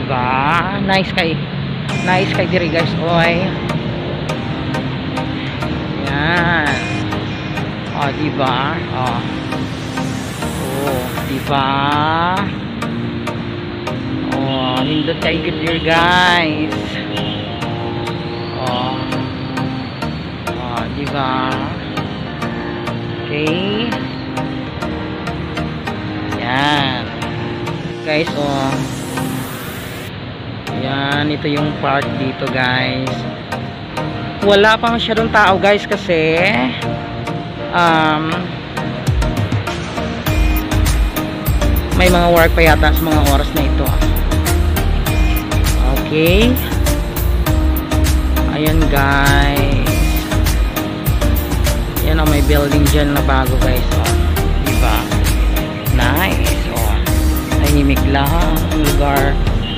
Diba? Nice kay diri guys, oy. Yan. Oh, diba? Oh. Oh, diba? Oh, nindot kay diri guys. Oh. Oh, diba? Okay. Yan. Guys, oh. Yan, ito yung park dito guys. Wala pa masyadong tao guys kasi may mga work pa yata sa mga oras na ito. Okay. Ayan guys. Yan, may building dyan na bago guys. Oh, diba? Nice. Oh, tahimik lang ang lugar.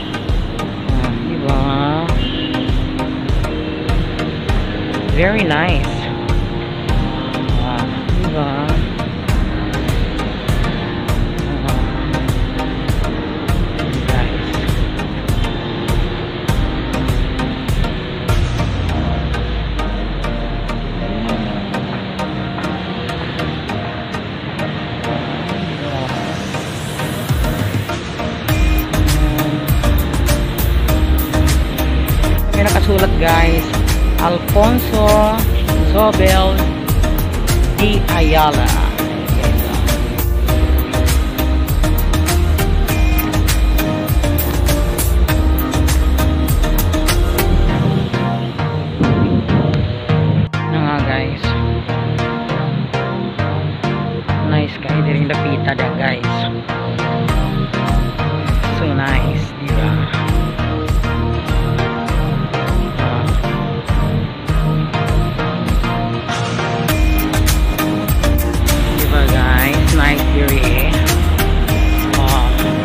Very nice. Diba? Guys. May nakasulat guys. Alfonso Zobel de Ayala. Nga guys. Nice kayo din lapita da guys. So nice, diba? Nice theory. Oh,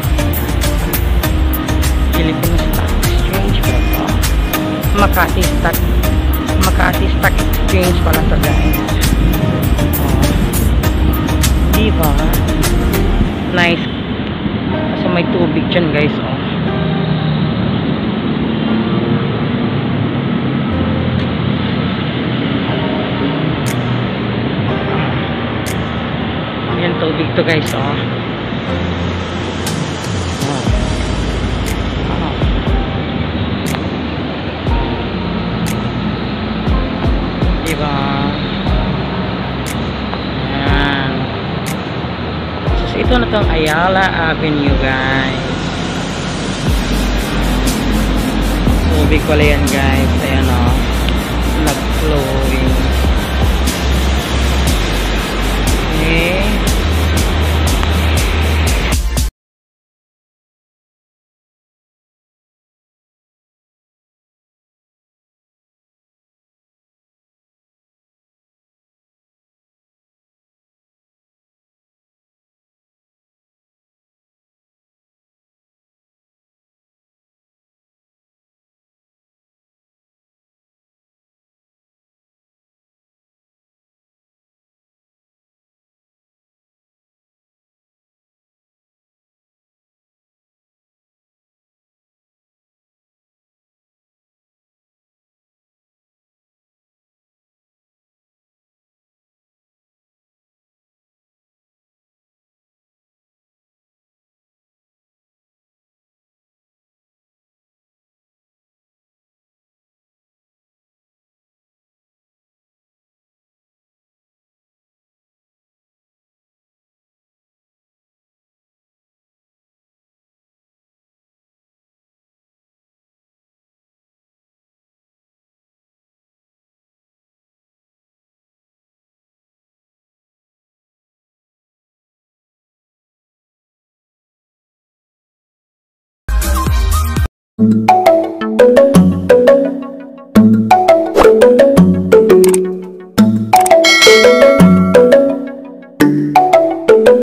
Philippine Stock Exchange ba ito? Makati Stock Exchange pala ito guys. Oh, diba? Nice. Kasi may tubig dyan guys. Oh. Tubig to guys, oh. Diba? Ayan. So, ito na tong Ayala Avenue guys. Tubig pala yan guys. Ayan, oh. Nag-flowing. Okay.